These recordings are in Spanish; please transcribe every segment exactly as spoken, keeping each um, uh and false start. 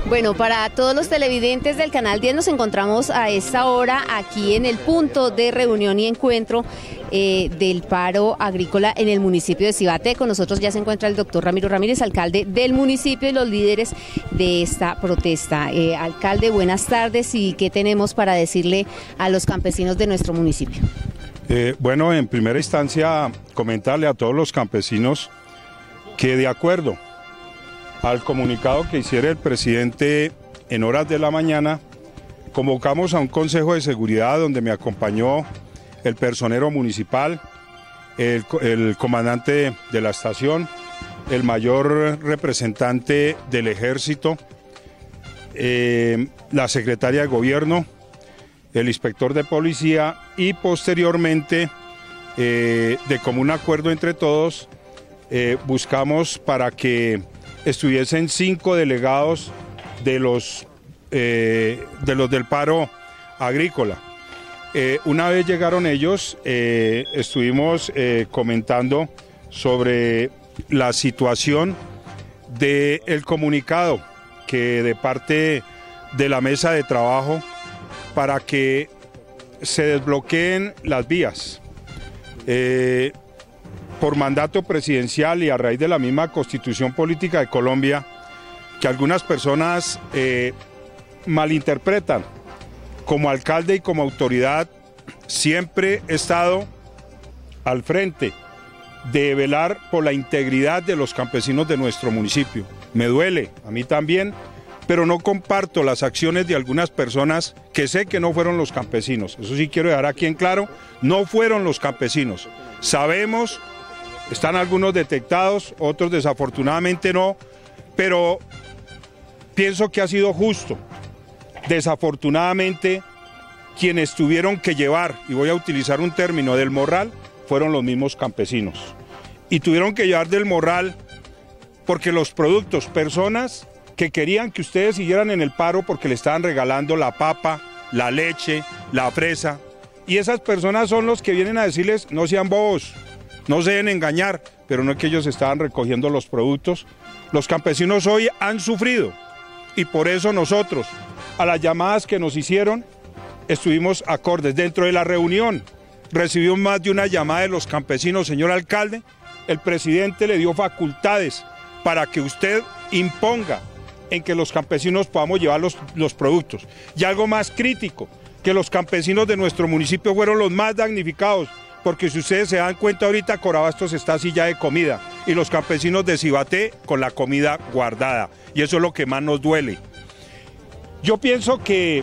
Bueno, para todos los televidentes del Canal diez nos encontramos a esta hora aquí en el punto de reunión y encuentro eh, del paro agrícola en el municipio de Cibate. Con nosotros ya se encuentra el doctor Ramiro Ramírez, alcalde del municipio, y los líderes de esta protesta. Eh, alcalde, buenas tardes, y ¿qué tenemos para decirle a los campesinos de nuestro municipio? Eh, bueno, en primera instancia, comentarle a todos los campesinos que, de acuerdo al comunicado que hiciera el presidente en horas de la mañana, convocamos a un consejo de seguridad donde me acompañó el personero municipal, el, el comandante de la estación, el mayor representante del ejército, eh, la secretaria de gobierno, el inspector de policía, y posteriormente, eh, de común acuerdo entre todos, eh, buscamos para que estuviesen cinco delegados de los, eh, de los del paro agrícola. Eh, una vez llegaron ellos, eh, estuvimos eh, comentando sobre la situación del comunicado que de parte de la mesa de trabajo para que se desbloqueen las vías. Eh, por mandato presidencial y a raíz de la misma Constitución Política de Colombia, que algunas personas eh, malinterpretan. Como alcalde y como autoridad, siempre he estado al frente de velar por la integridad de los campesinos de nuestro municipio. Me duele, a mí también, pero no comparto las acciones de algunas personas que sé que no fueron los campesinos. Eso sí quiero dejar aquí en claro, no fueron los campesinos. Sabemos, están algunos detectados, otros desafortunadamente no, pero pienso que ha sido justo. Desafortunadamente, quienes tuvieron que llevar, y voy a utilizar un término, del morral, fueron los mismos campesinos. Y tuvieron que llevar del morral porque los productos, personas que querían que ustedes siguieran en el paro porque le estaban regalando la papa, la leche, la fresa, y esas personas son los que vienen a decirles, no sean bobos, no se deben engañar, pero no es que ellos estaban recogiendo los productos. Los campesinos hoy han sufrido, y por eso nosotros, a las llamadas que nos hicieron, estuvimos acordes. Dentro de la reunión recibimos más de una llamada de los campesinos. Señor alcalde, el presidente le dio facultades para que usted imponga en que los campesinos podamos llevar los, los productos. Y algo más crítico, que los campesinos de nuestro municipio fueron los más damnificados, porque si ustedes se dan cuenta ahorita, Corabastos está así ya de comida, y los campesinos de Cibate con la comida guardada, y eso es lo que más nos duele. Yo pienso que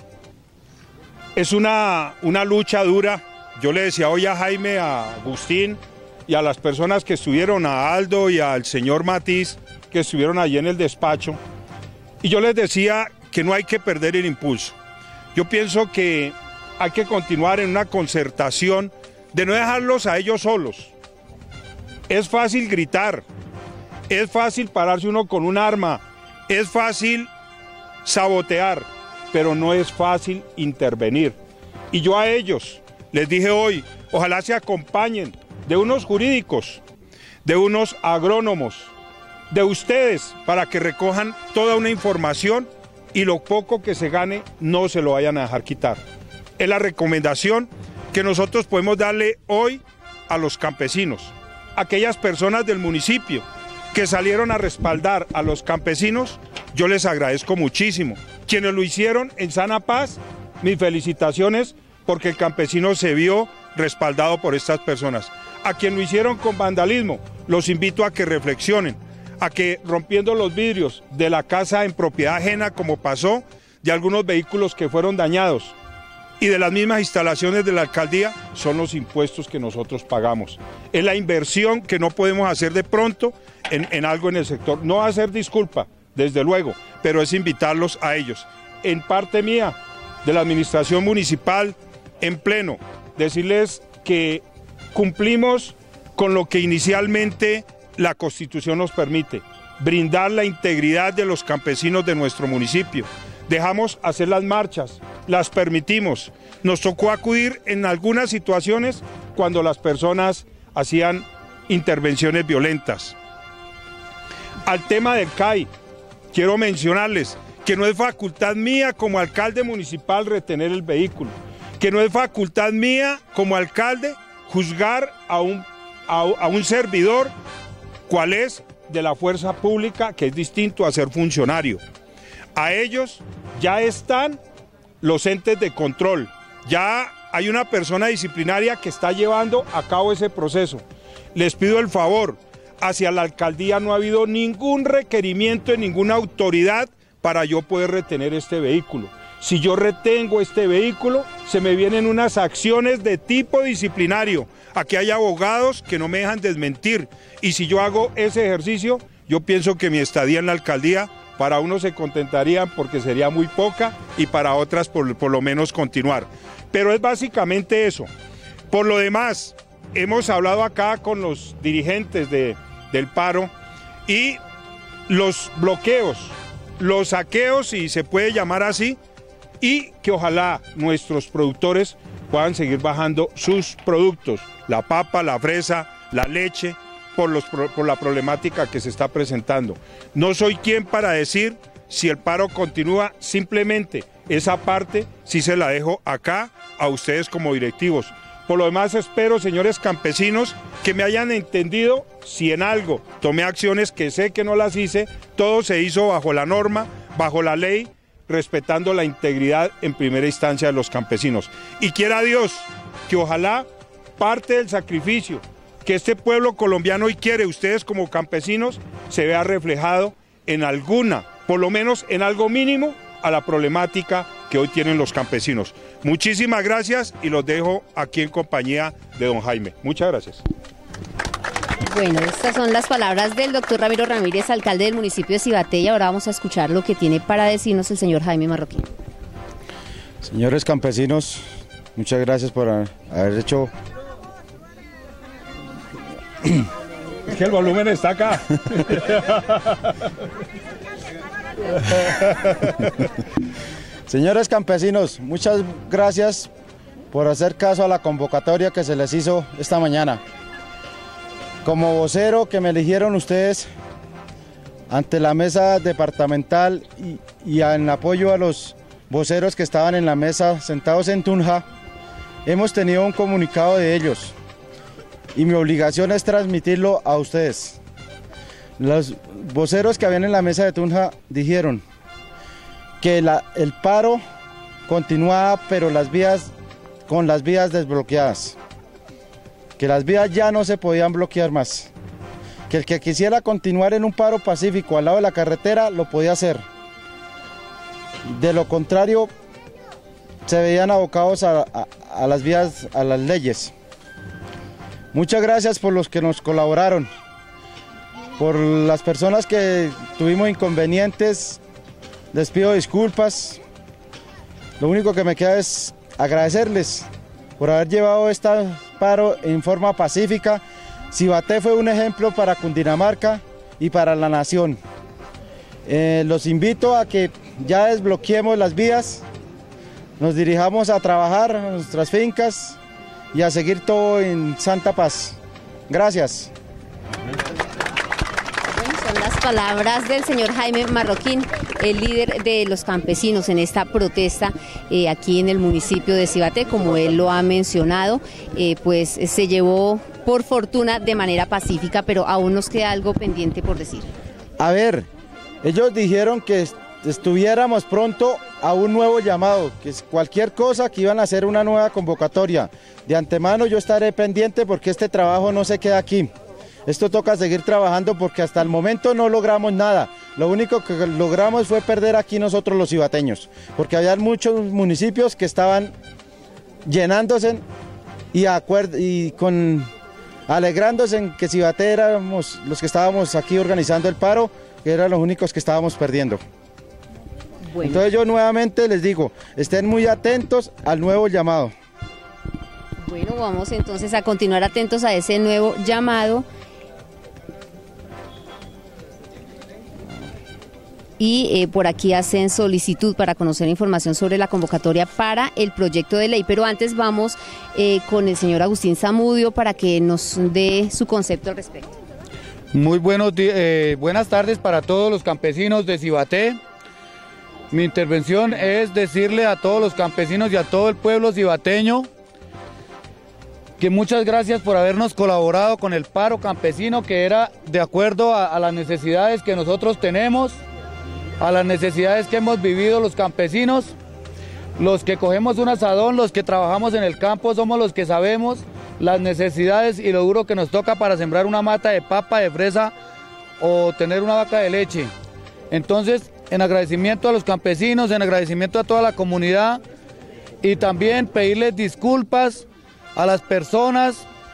es una, una lucha dura. Yo le decía hoy a Jaime, a Agustín y a las personas que estuvieron, a Aldo y al señor Matiz, que estuvieron allí en el despacho, y yo les decía que no hay que perder el impulso. Yo pienso que hay que continuar en una concertación de no dejarlos a ellos solos. Es fácil gritar, es fácil pararse uno con un arma, es fácil sabotear, pero no es fácil intervenir. Y yo a ellos les dije hoy, ojalá se acompañen de unos jurídicos, de unos agrónomos, de ustedes, para que recojan toda una información y lo poco que se gane no se lo vayan a dejar quitar. Es la recomendación que nosotros podemos darle hoy a los campesinos, aquellas personas del municipio que salieron a respaldar a los campesinos. Yo les agradezco muchísimo. Quienes lo hicieron en sana paz, mis felicitaciones, porque el campesino se vio respaldado por estas personas. A quienes lo hicieron con vandalismo, los invito a que reflexionen, a que rompiendo los vidrios de la casa en propiedad ajena, como pasó, de algunos vehículos que fueron dañados, y de las mismas instalaciones de la alcaldía, son los impuestos que nosotros pagamos. Es la inversión que no podemos hacer de pronto en, en algo en el sector. No va a ser disculpa, desde luego, pero es invitarlos a ellos. En parte mía, de la administración municipal, en pleno, decirles que cumplimos con lo que inicialmente la Constitución nos permite, brindar la integridad de los campesinos de nuestro municipio. Dejamos hacer las marchas, las permitimos. Nos tocó acudir en algunas situaciones cuando las personas hacían intervenciones violentas. Al tema del C A I, quiero mencionarles que no es facultad mía como alcalde municipal retener el vehículo, que no es facultad mía como alcalde juzgar a un, a, a un servidor cuál es de la fuerza pública, que es distinto a ser funcionario. A ellos ya están los entes de control, ya hay una persona disciplinaria que está llevando a cabo ese proceso. Les pido el favor, hacia la alcaldía no ha habido ningún requerimiento de ninguna autoridad para yo poder retener este vehículo. Si yo retengo este vehículo, se me vienen unas acciones de tipo disciplinario. Aquí hay abogados que no me dejan desmentir, y si yo hago ese ejercicio, yo pienso que mi estadía en la alcaldía para unos se contentarían porque sería muy poca y para otras por, por lo menos continuar. Pero es básicamente eso. Por lo demás, hemos hablado acá con los dirigentes de, del paro y los bloqueos, los saqueos, si se puede llamar así, y que ojalá nuestros productores puedan seguir bajando sus productos, la papa, la fresa, la leche, por, los, por la problemática que se está presentando. No soy quien para decir si el paro continúa, simplemente esa parte sí se la dejo acá a ustedes como directivos. Por lo demás, espero, señores campesinos, que me hayan entendido. Si en algo tomé acciones que sé que no las hice, todo se hizo bajo la norma, bajo la ley, respetando la integridad en primera instancia de los campesinos. Y quiera Dios que ojalá parte del sacrificio que este pueblo colombiano hoy quiere, ustedes como campesinos, se vea reflejado en alguna, por lo menos en algo mínimo, a la problemática que hoy tienen los campesinos. Muchísimas gracias y los dejo aquí en compañía de don Jaime. Muchas gracias. Bueno, estas son las palabras del doctor Ramiro Ramírez, alcalde del municipio de Cibaté, y ahora vamos a escuchar lo que tiene para decirnos el señor Jaime Marroquín. Señores campesinos, muchas gracias por haber hecho... Es que el volumen está acá. Señores campesinos, muchas gracias por hacer caso a la convocatoria que se les hizo esta mañana. Como vocero que me eligieron ustedes ante la mesa departamental y, y en apoyo a los voceros que estaban en la mesa sentados en Tunja, hemos tenido un comunicado de ellos y mi obligación es transmitirlo a ustedes. Los voceros que habían en la mesa de Tunja dijeron que la, el paro continuaba, pero las vías, con las vías desbloqueadas, que las vías ya no se podían bloquear más, que el que quisiera continuar en un paro pacífico al lado de la carretera lo podía hacer. De lo contrario, se veían abocados a, a, a las vías, a las leyes. Muchas gracias por los que nos colaboraron, por las personas que tuvimos inconvenientes, les pido disculpas. Lo único que me queda es agradecerles por haber llevado este paro en forma pacífica. Cibaté fue un ejemplo para Cundinamarca y para la nación. Eh, los invito a que ya desbloqueemos las vías, nos dirijamos a trabajar a nuestras fincas y a seguir todo en santa paz. Gracias. Son las palabras del señor Jaime Marroquín, el líder de los campesinos en esta protesta eh, aquí en el municipio de Cibaté, como él lo ha mencionado, eh, pues se llevó por fortuna de manera pacífica, pero aún nos queda algo pendiente por decir. A ver, ellos dijeron que estuviéramos pronto a un nuevo llamado, que cualquier cosa que iban a hacer una nueva convocatoria. De antemano yo estaré pendiente porque este trabajo no se queda aquí. Esto toca seguir trabajando porque hasta el momento no logramos nada. Lo único que logramos fue perder aquí nosotros los cibateños, porque había muchos municipios que estaban llenándose y, y con, alegrándose en que Cibaté éramos los que estábamos aquí organizando el paro, que eran los únicos que estábamos perdiendo. Bueno. Entonces yo nuevamente les digo, estén muy atentos al nuevo llamado. Bueno, vamos entonces a continuar atentos a ese nuevo llamado. Y eh, por aquí hacen solicitud para conocer información sobre la convocatoria para el proyecto de ley. Pero antes vamos eh, con el señor Agustín Zamudio para que nos dé su concepto al respecto. Muy buenos, eh, buenas tardes para todos los campesinos de Cibaté. Mi intervención es decirle a todos los campesinos y a todo el pueblo cibateño que muchas gracias por habernos colaborado con el paro campesino, que era de acuerdo a, a las necesidades que nosotros tenemos, a las necesidades que hemos vivido los campesinos. Los que cogemos un asadón, los que trabajamos en el campo, somos los que sabemos las necesidades y lo duro que nos toca para sembrar una mata de papa, de fresa o tener una vaca de leche. Entonces, en agradecimiento a los campesinos, en agradecimiento a toda la comunidad y también pedirles disculpas a las personas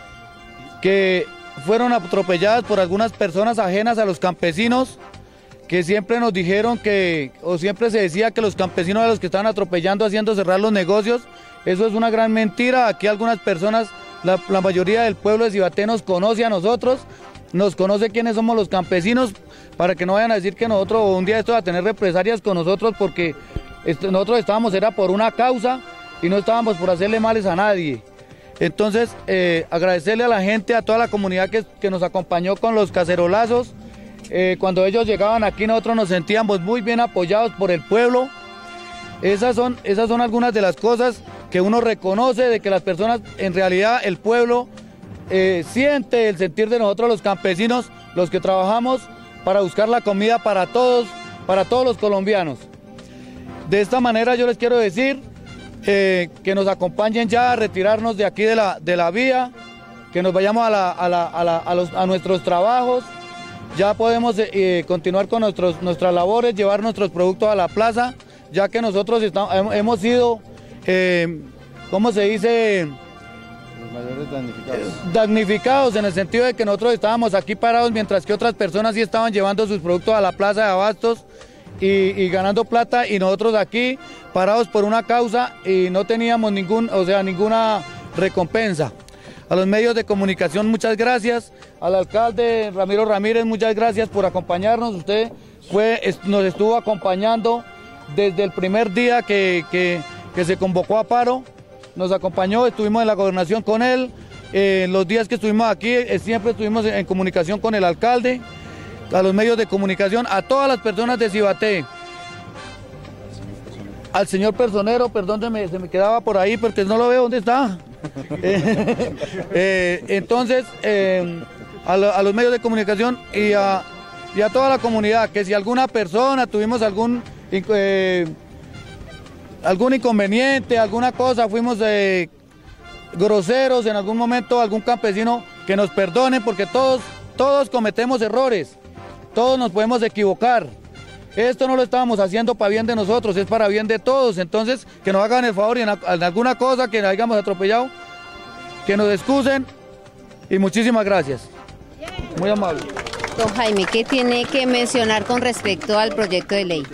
que fueron atropelladas por algunas personas ajenas a los campesinos, que siempre nos dijeron que, o siempre se decía que los campesinos eran los que estaban atropellando, haciendo cerrar los negocios. Eso es una gran mentira. Aquí algunas personas, la, la mayoría del pueblo de Cibaté nos conoce a nosotros, nos conoce quiénes somos los campesinos, para que no vayan a decir que nosotros un día esto va a tener represalias con nosotros, porque esto, nosotros estábamos, era por una causa y no estábamos por hacerle males a nadie. Entonces, eh, agradecerle a la gente, a toda la comunidad que, que nos acompañó con los cacerolazos. Eh, cuando ellos llegaban aquí, nosotros nos sentíamos muy bien apoyados por el pueblo. Esas son, esas son algunas de las cosas que uno reconoce, de que las personas, en realidad el pueblo eh, siente el sentir de nosotros los campesinos, los que trabajamos para buscar la comida para todos, para todos los colombianos. De esta manera yo les quiero decir Eh, que nos acompañen ya a retirarnos de aquí de la, de la vía, que nos vayamos a, la, a, la, a, la, a, los, a nuestros trabajos, ya podemos eh, continuar con nuestros, nuestras labores, llevar nuestros productos a la plaza, ya que nosotros estamos, hemos sido, eh, ¿cómo se dice? Los mayores damnificados. Damnificados en el sentido de que nosotros estábamos aquí parados mientras que otras personas sí estaban llevando sus productos a la plaza de abastos y, y ganando plata, y nosotros aquí parados por una causa y no teníamos ningún, o sea, ninguna recompensa. A los medios de comunicación, muchas gracias. Al alcalde Ramiro Ramírez, muchas gracias por acompañarnos. Usted fue, nos estuvo acompañando desde el primer día que, que, que se convocó a paro. Nos acompañó, estuvimos en la gobernación con él. Eh, los días que estuvimos aquí, eh, siempre estuvimos en, en comunicación con el alcalde. A los medios de comunicación, a todas las personas de Cibaté. Al señor personero, perdón, se me, se me quedaba por ahí porque no lo veo, ¿dónde está? eh, eh, entonces, eh, a, lo, a los medios de comunicación y a, y a toda la comunidad, que si alguna persona tuvimos algún, eh, algún inconveniente, alguna cosa, fuimos eh, groseros en algún momento, algún campesino, que nos perdone, porque todos, todos cometemos errores, todos nos podemos equivocar. Esto no lo estábamos haciendo para bien de nosotros, es para bien de todos. Entonces, que nos hagan el favor y en, en alguna cosa que hayamos atropellado, que nos excusen, y muchísimas gracias. Muy amable. Don Jaime, ¿qué tiene que mencionar con respecto al proyecto de ley?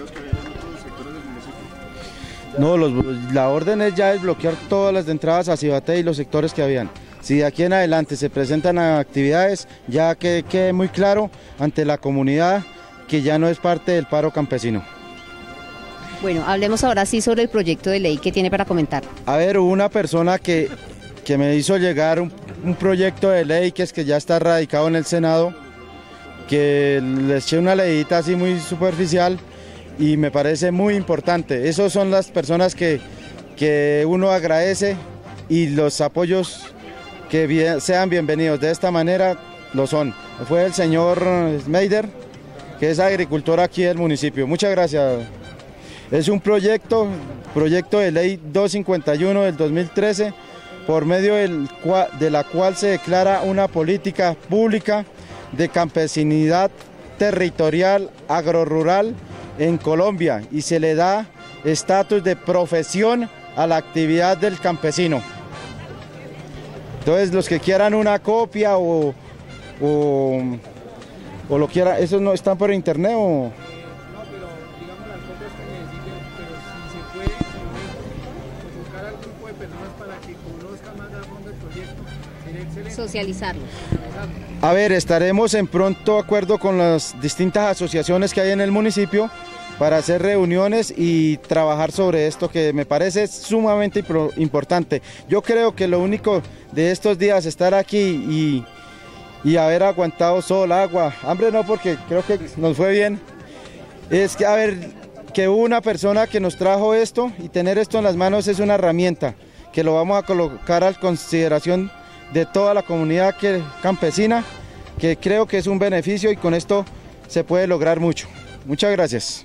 No, los, la orden es ya desbloquear todas las entradas a Cibaté y los sectores que habían. Si de aquí en adelante se presentan actividades, ya que quede muy claro ante la comunidad que ya no es parte del paro campesino. Bueno, hablemos ahora sí sobre el proyecto de ley que tiene para comentar. A ver, hubo una persona que, que me hizo llegar un, un proyecto de ley que es que ya está radicado en el Senado, que le eché una leidita así muy superficial y me parece muy importante. Esas son las personas que, que uno agradece, y los apoyos que bien, sean bienvenidos. De esta manera lo son. Fue el señor Smeider, que es agricultor aquí del municipio. Muchas gracias. Es un proyecto, proyecto de ley doscientos cincuenta y uno del dos mil trece, por medio del cual, de la cual se declara una política pública de campesinidad territorial agrorural en Colombia, y se le da estatus de profesión a la actividad del campesino. Entonces, los que quieran una copia o... o o lo quiera, ¿esos no están por internet o...? No, pero digamos las copias que necesiten, pero si se puede convocar al grupo de personas para que conozcan más a fondo el proyecto, sería excelente. Socializarlo. A ver, estaremos en pronto acuerdo con las distintas asociaciones que hay en el municipio para hacer reuniones y trabajar sobre esto, que me parece sumamente importante. Yo creo que lo único de estos días estar aquí y... y haber aguantado sol, agua, hambre no, porque creo que nos fue bien. Es que, a ver, que hubo una persona que nos trajo esto y tener esto en las manos es una herramienta que lo vamos a colocar a consideración de toda la comunidad que, campesina, que creo que es un beneficio y con esto se puede lograr mucho. Muchas gracias.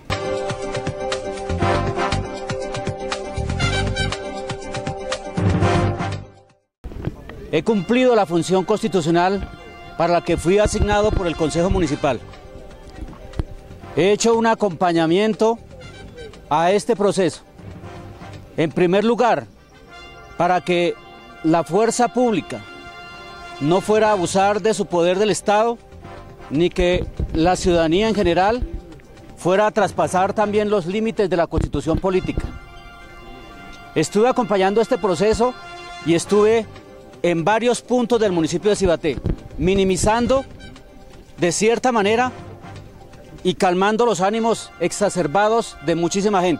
He cumplido la función constitucional para la que fui asignado por el Consejo Municipal. He hecho un acompañamiento a este proceso. En primer lugar, para que la fuerza pública no fuera a abusar de su poder del Estado, ni que la ciudadanía en general fuera a traspasar también los límites de la Constitución política. Estuve acompañando este proceso y estuve en varios puntos del municipio de Cibaté, minimizando de cierta manera y calmando los ánimos exacerbados de muchísima gente.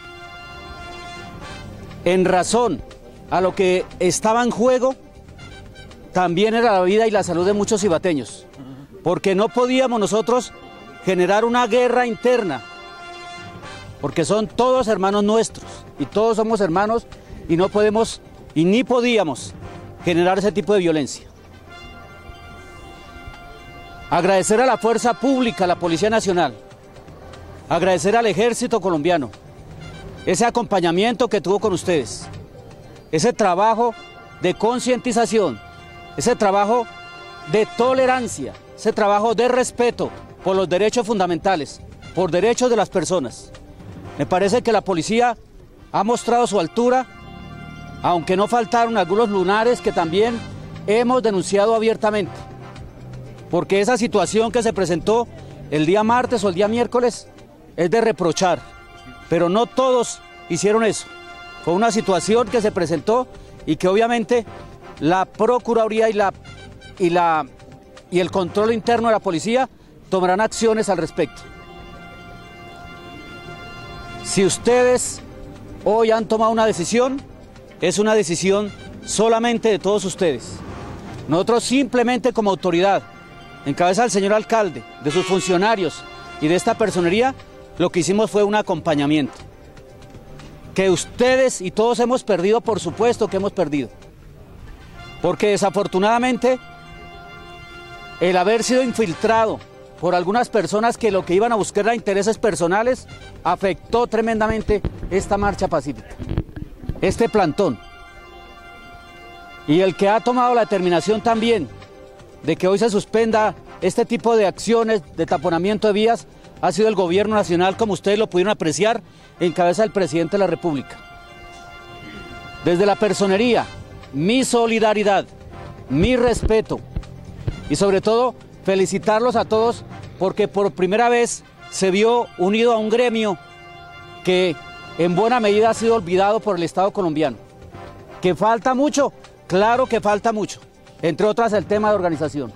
En razón a lo que estaba en juego, también era la vida y la salud de muchos cibateños, porque no podíamos nosotros generar una guerra interna, porque son todos hermanos nuestros, y todos somos hermanos, y no podemos, y ni podíamos generar ese tipo de violencia. Agradecer a la fuerza pública, a la Policía Nacional, agradecer al Ejército colombiano, ese acompañamiento que tuvo con ustedes, ese trabajo de concientización, ese trabajo de tolerancia, ese trabajo de respeto por los derechos fundamentales, por derechos de las personas. Me parece que la policía ha mostrado su altura, aunque no faltaron algunos lunares que también hemos denunciado abiertamente, porque esa situación que se presentó el día martes o el día miércoles es de reprochar, pero no todos hicieron eso. Fue una situación que se presentó y que obviamente la Procuraduría y, la, y, la, y el control interno de la policía tomarán acciones al respecto. Si ustedes hoy han tomado una decisión, es una decisión solamente de todos ustedes. Nosotros simplemente como autoridad, en cabeza del señor alcalde, de sus funcionarios y de esta personería, lo que hicimos fue un acompañamiento. Que ustedes y todos hemos perdido, por supuesto que hemos perdido. Porque desafortunadamente el haber sido infiltrado por algunas personas que lo que iban a buscar era intereses personales, afectó tremendamente esta marcha pacífica, este plantón. Y el que ha tomado la determinación también de que hoy se suspenda este tipo de acciones de taponamiento de vías ha sido el gobierno nacional, como ustedes lo pudieron apreciar, en cabeza del presidente de la República. Desde la personería, mi solidaridad, mi respeto y sobre todo felicitarlos a todos porque por primera vez se vio unido a un gremio que en buena medida ha sido olvidado por el Estado colombiano. ¿Que falta mucho? Claro que falta mucho, entre otras el tema de organización.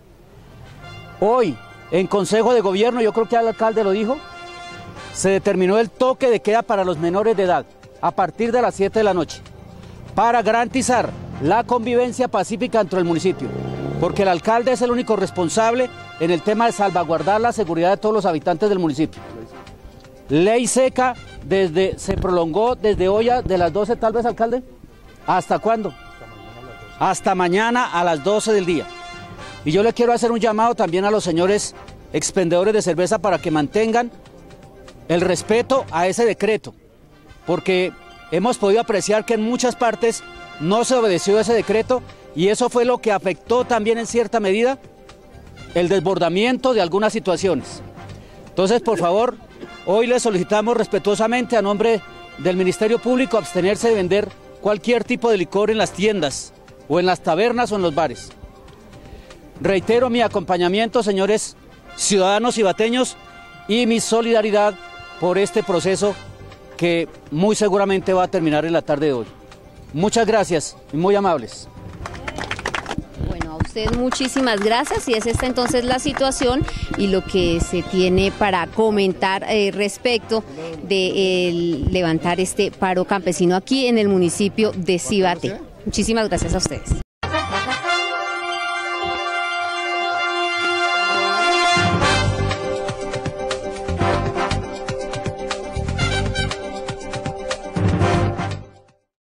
Hoy, en Consejo de Gobierno, yo creo que el alcalde lo dijo, se determinó el toque de queda para los menores de edad a partir de las siete de la noche para garantizar la convivencia pacífica dentro del municipio, porque el alcalde es el único responsable en el tema de salvaguardar la seguridad de todos los habitantes del municipio. Ley seca desde, se prolongó desde hoy a, de las doce tal vez, alcalde, ¿hasta cuándo? Hasta mañana a las doce del día. Y yo le quiero hacer un llamado también a los señores expendedores de cerveza para que mantengan el respeto a ese decreto, porque hemos podido apreciar que en muchas partes no se obedeció ese decreto y eso fue lo que afectó también en cierta medida el desbordamiento de algunas situaciones. Entonces, por favor, hoy les solicitamos respetuosamente a nombre del Ministerio Público abstenerse de vender cualquier tipo de licor en las tiendas o en las tabernas o en los bares. Reitero mi acompañamiento, señores ciudadanos cibateños, y mi solidaridad por este proceso que muy seguramente va a terminar en la tarde de hoy. Muchas gracias y muy amables. Bueno, a usted muchísimas gracias y es esta entonces la situación y lo que se tiene para comentar eh, respecto de eh, levantar este paro campesino aquí en el municipio de Cibaté. Muchísimas gracias a ustedes.